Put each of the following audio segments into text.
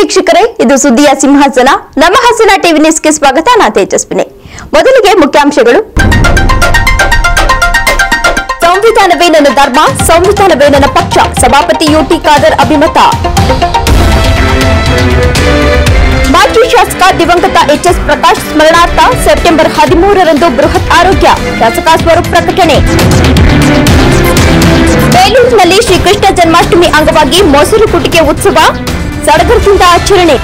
ವೀಕ್ಷಕರೇ, ಇದು ಸುದ್ದಿಯ ಸಿಂಹಾಸನ. ನಮ್ಮ ಹಾಸನ ಟಿವಿ ನ್ಯೂಸ್ಗೆ ಸ್ವಾಗತ. ನಾನು ತೇಜಸ್ವಿನಿ. ಮೊದಲಿಗೆ ಮುಖ್ಯಾಂಶಗಳು. ಸಂವಿಧಾನವೇ ನನ್ನ ಧರ್ಮ, ಸಂವಿಧಾನವೇ ನನ್ನ ಪಕ್ಷ, ಸಭಾಪತಿ ಯುಟಿ ಖಾದರ್ ಅಭಿಮತ. ಮಾಜಿ ಶಾಸಕ ದಿವಂಗತ ಎಚ್ಎಸ್ ಪ್ರಕಾಶ್ ಸ್ಮರಣಾರ್ಥ ಸೆಪ್ಟೆಂಬರ್ 13ರಂದು ಬೃಹತ್ ಆರೋಗ್ಯ ಶಾಸಕ ಸ್ವರೂಪ್ ಪ್ರಕಟಣೆ. ಬೇಲೂರಿನಲ್ಲಿ ಶ್ರೀಕೃಷ್ಣ ಜನ್ಮಾಷ್ಟಮಿ ಅಂಗವಾಗಿ ಮೊಸರು ಕುಟಿಕೆ ಉತ್ಸವ ಸಡಗರದಿಂದ ಆಚರಣೆ.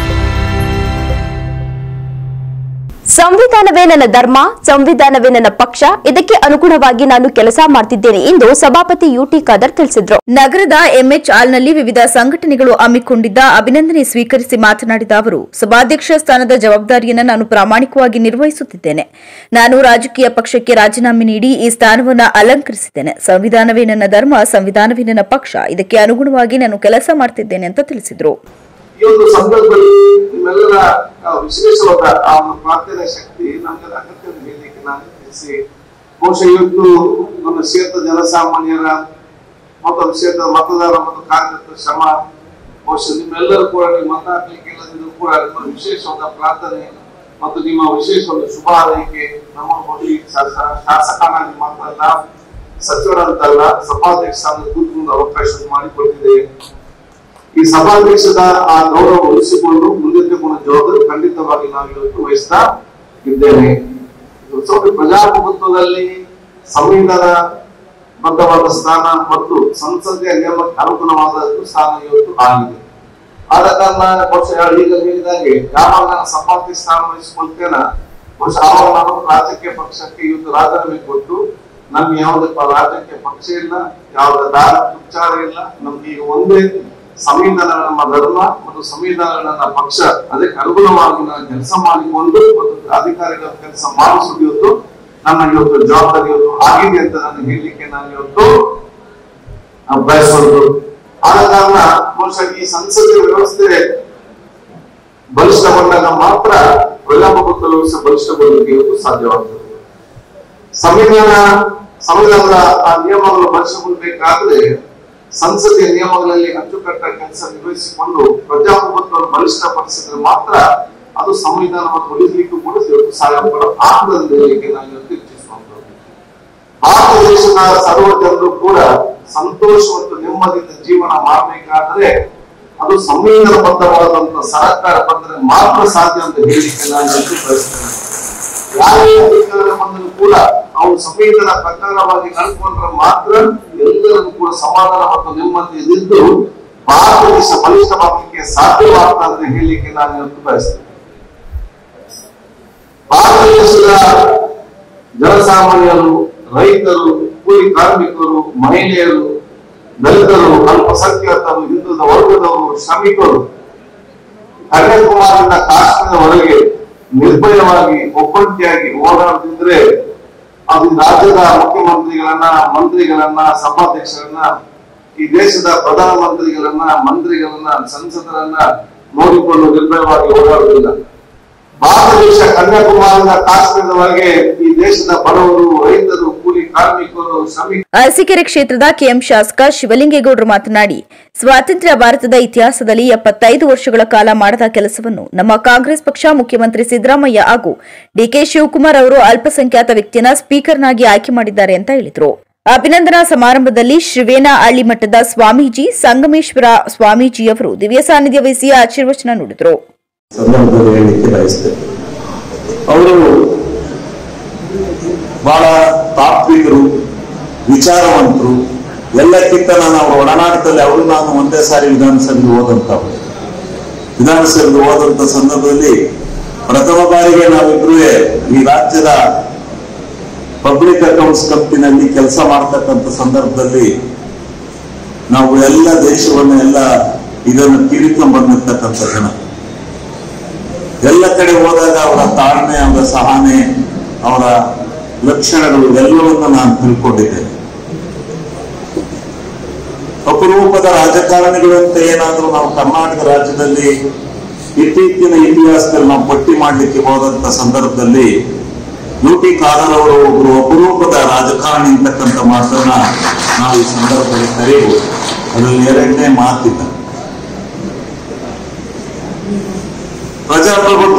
ಸಂವಿಧಾನವೇ ನನ್ನ ಧರ್ಮ, ಸಂವಿಧಾನವೇ ನನ್ನ ಪಕ್ಷ, ಇದಕ್ಕೆ ಅನುಗುಣವಾಗಿ ನಾನು ಕೆಲಸ ಮಾಡುತ್ತಿದ್ದೇನೆ ಎಂದು ಸಭಾಪತಿ ಯುಟಿ ಖಾದರ್ ತಿಳಿಸಿದರು. ನಗರದ ಎಂಎಚ್ ಹಾಲ್ನಲ್ಲಿ ವಿವಿಧ ಸಂಘಟನೆಗಳು ಹಮ್ಮಿಕೊಂಡಿದ್ದ ಅಭಿನಂದನೆ ಸ್ವೀಕರಿಸಿ ಮಾತನಾಡಿದ ಅವರು, ಸಭಾಧ್ಯಕ್ಷ ಸ್ಥಾನದ ಜವಾಬ್ದಾರಿಯನ್ನು ನಾನು ಪ್ರಾಮಾಣಿಕವಾಗಿ ನಿರ್ವಹಿಸುತ್ತಿದ್ದೇನೆ. ನಾನು ರಾಜಕೀಯ ಪಕ್ಷಕ್ಕೆ ರಾಜೀನಾಮೆ ನೀಡಿ ಈ ಸ್ಥಾನವನ್ನು ಅಲಂಕರಿಸಿದ್ದೇನೆ. ಸಂವಿಧಾನವೇ ನನ್ನ ಧರ್ಮ, ಸಂವಿಧಾನವೇ ನನ್ನ ಪಕ್ಷ, ಇದಕ್ಕೆ ಅನುಗುಣವಾಗಿ ನಾನು ಕೆಲಸ ಮಾಡುತ್ತಿದ್ದೇನೆ ಅಂತ ತಿಳಿಸಿದರು. ಈ ಒಂದು ಸಂದರ್ಭದಲ್ಲಿ ನಿಮ್ಮೆಲ್ಲರ ವಿಶೇಷವಾದ ಆ ಒಂದು ಪ್ರಾರ್ಥನೆ ಶಕ್ತಿ ನಮಗೆ ಅಗತ್ಯವನ್ನು ಹೇಳಲಿಕ್ಕೆ ನಾನು ತಿಳಿಸಿ, ಬಹುಶಃ ಇವತ್ತು ನಮ್ಮ ಕ್ಷೇತ್ರ ಜನಸಾಮಾನ್ಯರ ಮತ್ತು ಕ್ಷೇತ್ರದ ಮತದಾರ ಮತ್ತು ಕಾರ್ಯಕರ್ತರ ಶ್ರಮ, ಬಹುಶಃ ನಿಮ್ಮೆಲ್ಲರೂ ಕೂಡ ನೀವು ಮತ ಹಾಕ್ಲಿಕ್ಕೆ ಇಲ್ಲದಿದ್ರು ಕೂಡ ನಿಮ್ಮ ವಿಶೇಷವಾದ ಪ್ರಾರ್ಥನೆ ಮತ್ತು ನಿಮ್ಮ ವಿಶೇಷವಾದ ಶುಭ ಹಾರೈಕೆ ನಮ್ಮ ಶಾಸಕನಾಗಿ ಮಾತ್ರಲ್ಲ, ಸಚಿವರಂತಲ್ಲ, ಸಭಾಧ್ಯಕ್ಷ ಕೂತ್ಕೊಂಡು ಅವಕಾಶ ಮಾಡಿಕೊಟ್ಟಿದೆ. ಈ ಸಭಾಧ್ಯಕ್ಷದ ಆ ಗೌರವ ಉಳಿಸಿಕೊಂಡು ಮುಂದೆತ್ತುಕೊಂಡ ಜವಾಬ್ದಾರಿ ಖಂಡಿತವಾಗಿ ನಾವು ಇವತ್ತು ವಹಿಸ್ತಾ ಇದ್ದೇವೆ. ಪ್ರಜಾಪ್ರಭುತ್ವದಲ್ಲಿ ಸಂವಿಧಾನಬದ್ಧವಾದ ಸ್ಥಾನ ಮತ್ತು ಸಂಸದೀಯ ನಿಯಮಕ್ಕೆ ಅನುಗುಣವಾದ ಸ್ಥಾನ ಇವತ್ತು ಆಗಿದೆ. ಆದ ಕಾರಣ ಬಹುಶಃ ಈಗ ಹೇಳಿದಾಗೆ ಯಾವಾಗ ನಾನು ಸಭಾಧ್ಯಕ್ಷ ಸ್ಥಾನ ವಹಿಸಿಕೊಳ್ತೇನೆ, ಬಹುಶಃ ಆವಾಗ ನಾನು ರಾಜಕೀಯ ಪಕ್ಷಕ್ಕೆ ಇವತ್ತು ರಾಜೀನಾಮೆ ಕೊಟ್ಟು ನಮ್ಗೆ ಯಾವುದೇ ರಾಜಕೀಯ ಪಕ್ಷ ಇಲ್ಲ, ಯಾವುದೇ ಧಾರ್ಮಿಕ ಇಲ್ಲ, ನಮ್ಗೆ ಈಗ ಒಂದೇ ಸಂವಿಧಾನ ನಮ್ಮ ಧರ್ಮ ಮತ್ತು ಸಂವಿಧಾನ ನನ್ನ ಪಕ್ಷ, ಅದಕ್ಕೆ ಅನುಗುಣವಾಗಿ ನಾನು ಕೆಲಸ ಮಾಡಿಕೊಂಡು ಮತ್ತು ಅಧಿಕಾರಿಗಳ ಕೆಲಸ ಮಾಡಿಸುವುದು ಇವತ್ತು ನನ್ನ ಇವತ್ತು ಜವಾಬ್ದಾರಿ ಇವತ್ತು ಆಗಿದೆ ಅಂತ ನಾನು ಹೇಳಲಿಕ್ಕೆ ನಾನು ಇವತ್ತು ಬಯಸೋದು. ಆದ ಕಾರಣ ಬಹುಶಃ ಈ ಸಂಸದೀಯ ವ್ಯವಸ್ಥೆ ಬಲಿಷ್ಠಗೊಂಡಾಗ ಮಾತ್ರ ಪ್ರಜಾಪ್ರಭುತ್ವ ವ್ಯವಸ್ಥೆ ಬಲಿಷ್ಠಗೊಳ್ಳಲಿಕ್ಕೆ ಇವತ್ತು ಸಾಧ್ಯವಾಗ್ತದೆ. ಸಂವಿಧಾನದ ಆ ನಿಯಮಗಳು ಬಲಿಷ್ಠಗೊಳ್ಳಬೇಕಾದ್ರೆ ಸಂಸದೀಯ ನಿಯಮಗಳಲ್ಲಿ ಅಚ್ಚುಕಟ್ಟಾಗಿ ಕೆಲಸ ನಿರ್ವಹಿಸಿಕೊಂಡು ಪ್ರಜಾಪ್ರಭುತ್ವವನ್ನು ಬಲಿಷ್ಠಪಡಿಸಿದ್ರೆ ಮಾತ್ರ ಅದು ಸಂವಿಧಾನವನ್ನು ಉಳಿಸಲಿಕ್ಕೂ ಕೂಡ ಸಹಾಯ ಆಗ್ತದೆ ಹೇಳಲಿಕ್ಕೆ ನಾನು ಇಚ್ಛಿಸುವಂತದ್ದು. ಭಾರತ ದೇಶದ ಸರ್ವ ಜನರು ಕೂಡ ಸಂತೋಷ ಮತ್ತು ನೆಮ್ಮದಿಯಿಂದ ಜೀವನ ಮಾಡಬೇಕಾದ್ರೆ ಅದು ಸಂವಿಧಾನಬದ್ಧವಾದಂತಹ ಸರ್ಕಾರ ಬಂದರೆ ಮಾತ್ರ ಸಾಧ್ಯ ಅಂತ ಹೇಳಲಿಕ್ಕೆ ನಾನು ಬಯಸ್ತೇನೆ. ಯಾರೇ ಅಧಿಕಾರ ಬಂದರೂ ಕೂಡ ಅವು ಸಂವಿಧಾನ ಪ್ರಕಾರವಾಗಿ ನಡ್ಕೊಂಡ್ರೆ ಮಾತ್ರ ಎಲ್ಲರಿಗೂ ಕೂಡ ಸಮಾಧಾನ ಮತ್ತು ನೆಮ್ಮದಿಯಿದ್ದು ಭಾರತ ದೇಶ ಬಲಿಷ್ಠವಾಗಲಿಕ್ಕೆ ಸಾಧ್ಯವಾಗ್ತದೆ ಅಂತ ಹೇಳಲಿಕ್ಕೆ ನಾನು ಇವತ್ತು ಬಯಸ್ತೇನೆ. ಭಾರತ ದೇಶದ ಜನಸಾಮಾನ್ಯರು, ರೈತರು, ಕೂಲಿ ಕಾರ್ಮಿಕರು, ಮಹಿಳೆಯರು, ದಲಿತರು, ಅಲ್ಪಸಂಖ್ಯಾತರು, ಹಿಂದುಳಿದ ವರ್ಗದವರು, ಶ್ರಮಿಕರು ಕನ್ಯಾಕುಮಾರಿಯಿಂದ ಕಾಶ್ಮೀರದವರೆಗೆ ನಿರ್ಭಯವಾಗಿ ಒಬ್ಬಂಟಿಯಾಗಿ ಓಡಾಡುತ್ತಿದ್ರೆ ಅದು ರಾಜ್ಯದ ಮುಖ್ಯಮಂತ್ರಿಗಳನ್ನ, ಮಂತ್ರಿಗಳನ್ನ, ಸಭಾಧ್ಯಕ್ಷರನ್ನ, ಈ ದೇಶದ ಪ್ರಧಾನಮಂತ್ರಿಗಳನ್ನ, ಮಂತ್ರಿಗಳನ್ನ, ಸಂಸದರನ್ನ ನೋಡಿಕೊಂಡು ನಿರ್ಭಯವಾಗಿ ಓಡಾಡುವುದಿಲ್ಲ. ಭಾರತ ದೇಶ ಕನ್ಯಾಕುಮಾರಿಯಿಂದ ಕಾಶ್ಮೀರದವರೆಗೆ ಈ ದೇಶದ ಬಡವರು, ರೈತರು, ಕೂಲಿ ಕಾರ್ಮಿಕರು, ಶ್ರಮಿಕರು. ಅರಸೀಕೆರೆ ಕ್ಷೇತ್ರದ ಕೆಎಂ ಶಾಸಕ ಶಿವಲಿಂಗೇಗೌಡರು ಮಾತನಾಡಿ, ಸ್ವಾತಂತ್ರ್ಯ ಭಾರತದ ಇತಿಹಾಸದಲ್ಲಿ 75 ವರ್ಷಗಳ ಕಾಲ ಮಾಡದ ಕೆಲಸವನ್ನು ನಮ್ಮ ಕಾಂಗ್ರೆಸ್ ಪಕ್ಷ ಮುಖ್ಯಮಂತ್ರಿ ಸಿದ್ದರಾಮಯ್ಯ ಹಾಗೂ ಡಿಕೆ ಶಿವಕುಮಾರ್ ಅವರು ಅಲ್ಪಸಂಖ್ಯಾತ ವ್ಯಕ್ತಿಯನ್ನ ಸ್ಪೀಕರ್ನಾಗಿ ಆಯ್ಕೆ ಮಾಡಿದ್ದಾರೆ ಅಂತ ಹೇಳಿದರು. ಅಭಿನಂದನಾ ಸಮಾರಂಭದಲ್ಲಿ ಶ್ರೀವೇನ ಹಳ್ಳಿ ಮಠದ ಸ್ವಾಮೀಜಿ ಸಂಗಮೇಶ್ವರ ಸ್ವಾಮೀಜಿಯವರು ದಿವ್ಯ ಸಾನ್ನಿಧ್ಯ ವಹಿಸಿ ಆಶೀರ್ವಚನ ನುಡಿದರು. ಸಂದರ್ಭದಲ್ಲಿ ಹೇಳಲಿಕ್ಕೆ ಬಯಸ್ತೇನೆ, ಅವರು ಬಹಳ ತಾತ್ವಿಕರು, ವಿಚಾರವಂತರು. ಎಲ್ಲಕ್ಕಿಂತ ನಾನು ಅವರ ಒಡನಾಟದಲ್ಲಿ ಅವರು ನಾನು ಒಂದೇ ಸಾರಿ ವಿಧಾನಸಭೆಗೆ ಹೋದಂತ ಸಂದರ್ಭದಲ್ಲಿ ಪ್ರಥಮ ಬಾರಿಗೆ ನಾವಿಬ್ರು ಈ ರಾಜ್ಯದ ಪಬ್ಲಿಕ್ ಅಕೌಂಟ್ಸ್ ಕಂಪನಿನಲ್ಲಿ ಕೆಲಸ ಮಾಡ್ತಕ್ಕಂಥ ಸಂದರ್ಭದಲ್ಲಿ ನಾವು ಎಲ್ಲ ದೇಶವನ್ನು ಎಲ್ಲ ಇದನ್ನು ತಿಳ್ಕೊಂಡ್ ಬಂದಿರ್ತಕ್ಕಂಥ ಜನ. ಎಲ್ಲ ಕಡೆ ಹೋದಾಗ ಅವರ ತಾಳ್ಮೆ, ಅವರ ಸಹನೆ, ಅವರ ಲಕ್ಷಣಗಳು ಎಲ್ಲವನ್ನೂ ನಾನು ತಿಳ್ಕೊಂಡಿದ್ದೇನೆ. ಅಪರೂಪದ ರಾಜಕಾರಣಿಗಳು ಅಂತ ಏನಾದ್ರೂ ನಾವು ಕರ್ನಾಟಕ ರಾಜ್ಯದಲ್ಲಿ ಇತ್ತೀಚಿನ ಇತಿಹಾಸದಲ್ಲಿ ನಾವು ಪಟ್ಟಿ ಮಾಡಲಿಕ್ಕೆ ಹೋದಂತ ಸಂದರ್ಭದಲ್ಲಿ ಯುಟಿ ಖಾದರ್ ಅವರು ಒಬ್ಬರು ಅಪರೂಪದ ರಾಜಕಾರಣಿ ಅಂತಕ್ಕಂಥ ಮಾತನ್ನ ನಾವು ಈ ಸಂದರ್ಭದಲ್ಲಿ ಕರೆಯಬಹುದು. ಅದರಲ್ಲಿ ಎರಡನೇ ಮಾತಿಲ್ಲ. ಪ್ರಜಾಪ್ರಭುತ್ವ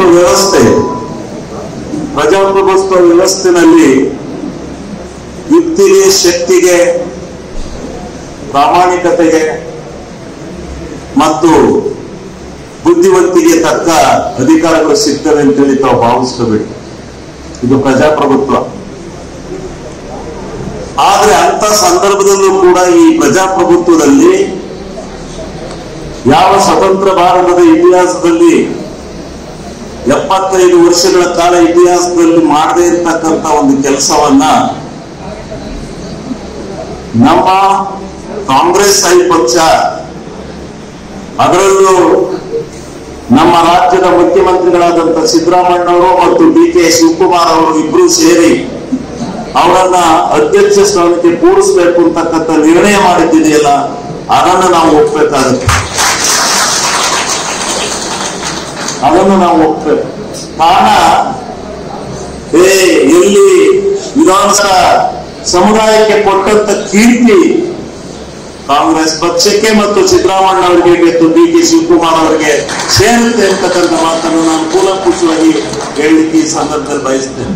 ವ್ಯವಸ್ಥೆನಲ್ಲಿ ಯುಕ್ತಿಗೆ, ಶಕ್ತಿಗೆ, ಪ್ರಾಮಾಣಿಕತೆಗೆ ಮತ್ತು ಬುದ್ಧಿವಂತಿಗೆ ತಕ್ಕ ಅಧಿಕಾರಗಳು ಸಿಗ್ತವೆ ಅಂತೇಳಿ ತಾವು ಭಾವಿಸ್ಕೋಬೇಕು. ಇದು ಪ್ರಜಾಪ್ರಭುತ್ವ. ಆದ್ರೆ ಅಂತ ಸಂದರ್ಭದಲ್ಲೂ ಕೂಡ ಈ ಪ್ರಜಾಪ್ರಭುತ್ವದಲ್ಲಿ ಯಾವ ಸ್ವತಂತ್ರ ಭಾರತದ ಇತಿಹಾಸದಲ್ಲಿ 75 ವರ್ಷಗಳ ಕಾಲ ಇತಿಹಾಸದಲ್ಲಿ ಮಾಡದೇ ಇರತಕ್ಕಂತ ಒಂದು ಕೆಲಸವನ್ನ ನಮ್ಮ ಕಾಂಗ್ರೆಸ್ ಪಕ್ಷ, ಅದರಲ್ಲೂ ನಮ್ಮ ರಾಜ್ಯದ ಮುಖ್ಯಮಂತ್ರಿಗಳಾದಂತಹ ಸಿದ್ದರಾಮಯ್ಯನವರು ಮತ್ತು DK ಶಿವಕುಮಾರ್ ಅವರು ಇಬ್ರು ಸೇರಿ ಅವರನ್ನ ಅಧ್ಯಕ್ಷ ಸ್ಥಾನಕ್ಕೆ ಕೂರಿಸಬೇಕು ಅಂತಕ್ಕಂಥ ನಿರ್ಣಯ ಮಾಡಿದ್ದಿದೆಯಲ್ಲ, ಅದನ್ನು ನಾವು ಒಪ್ಪಬೇಕಾಗುತ್ತೆ. ಕಾರಣ ಎಲ್ಲಿ ವಿಧಾನಸಭಾ ಸಮುದಾಯಕ್ಕೆ ಕೊಟ್ಟಂತ ಕೀರ್ತಿ ಕಾಂಗ್ರೆಸ್ ಪಕ್ಷಕ್ಕೆ ಮತ್ತು ಸಿದ್ದರಾಮಯ್ಯ ಅವರಿಗೆ ಮತ್ತು DK ಶಿವಕುಮಾರ್ ಅವರಿಗೆ ಸೇರುತ್ತೆ ಅಂತಕ್ಕಂಥ ಮಾತನ್ನು ನಾನು ಕೂಲಂಕುಷವಾಗಿ ಹೇಳಲಿಕ್ಕೆ ಈ ಸಂದರ್ಭದಲ್ಲಿ ಬಯಸ್ತೇನೆ.